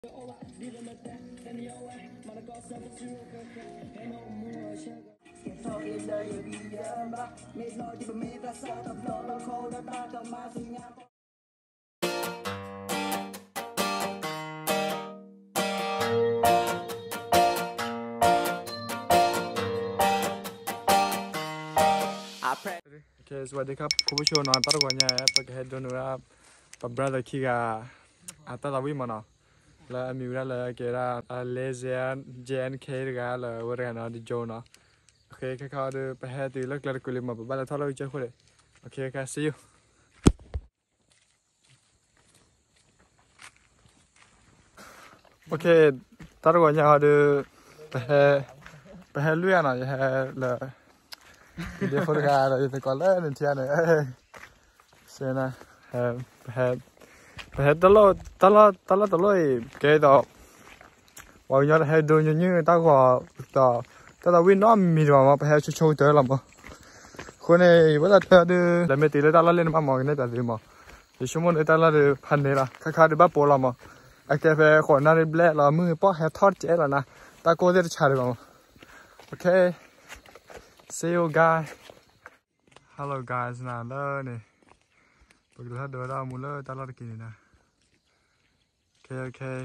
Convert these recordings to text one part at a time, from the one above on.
Okay, สวัสดีครับคุณผู้ชมนอนตั้งแต่วันนี้ตั้งแต่เดือนนู้นครับปับ brother ขี้กาตั้งแต่วิ่งมาเนาะแล้วมีเวลาเลยเกี่ยวกับ Lazies Jnkกันเลยวันนี้นะดิโจเนาะโอเคแค่เขาดูไปให้ตีเลิกแล้วกุลิมาปับ brother ทอดเราเจอคนเลยโอเคค่ะ see you โอเคตั้งแต่วันนี้เขาดูไปให้เลื่อนหน่อยให้เลยเดี๋ยวคนกาเราจะก่อนเล่นเทียนเลยเสียนะไปตลอดเกดอกว่าอย่างนี้ให้ดูอย่างนี้ตั้งกว่าแต่วิ่งน้ำมีมาไปให้ช่วยเจอแล้วมั้งคนนี้เวลาเธอดูแล้วไม่ตีเลยตลอดเล่นมาหมอกันได้แต่ดูมั้งเดี๋ยวชั่วโมงนี้ตลอดดูพันนี่ละค่าดูบ้าโปแล้วมั้งไอ้แกไปขอนั่งเบลล์เรามือป้อให้ทอดเจ๊แล้วนะตาโก้จะชาร์จมั้งโอเคSee you guys. Hello guys, nah lơ này. Bực là đỡ đâu muốn lơ ta lo được kì này nè. Okay.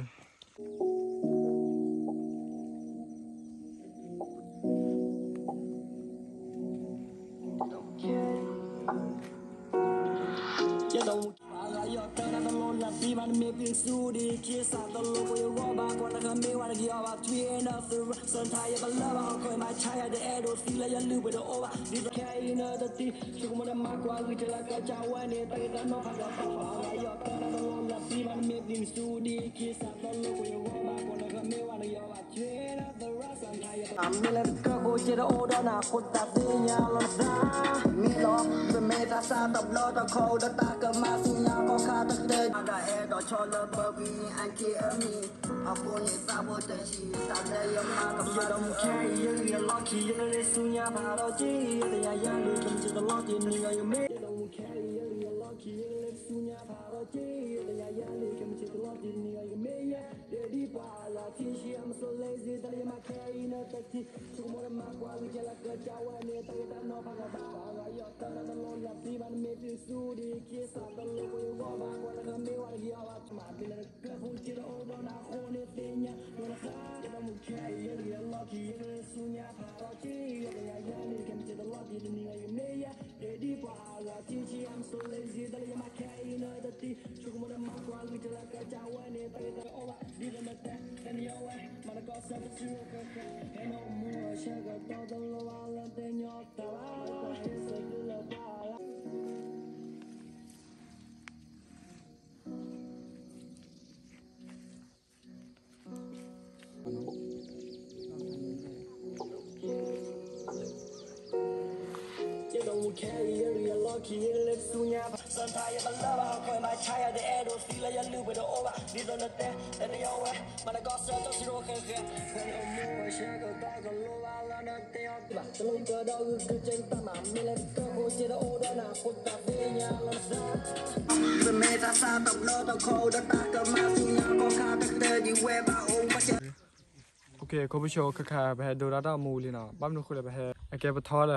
Ok, cô bây giờ khá về đồ đã đã mù liền nào, bấm nút khuya về, anh cái bắt tháo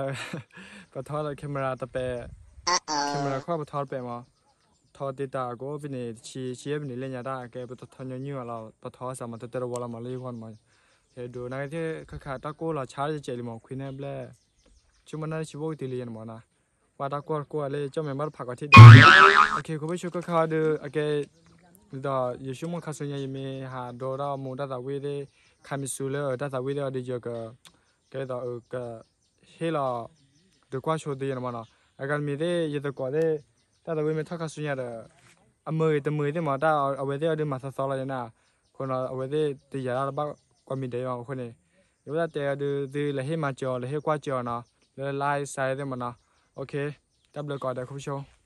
là camera tập về, camera khoa bắt tháo về mà, tháo đi ta có bên này chỉ bên này lên nhà ta, cái bắt tháo nhiều là bắt tháo sao mà tự tự vào mà lấy quan mà, cái đồ này thì khá ta cô là trả cho chị mà khuyên em là, chúng mình nói chỉ vô tiền liền mà na, và ta cô lấy cho mình bắt phạt cái thiết, ok, cô bây giờ khá được, ok, đó, giờ chúng mình khá suy nghĩ mình hà đồ đó mua đã tạo về để khai số lừa đã tạo video đi cho cái đó cái hay là được qua số tiền mà nó cái mình đấy giờ được qua đấy đã tạo về mình thắc suy nghĩ là mười đấy mà đã ở về đấy ở đây mà sao lại nè còn ở về đấy thì giờ là bác qua mình đấy mà con này nếu là từ là hết mà chờ là hết qua chờ nó là like sai đấy mà nó ok đáp lời gọi để không show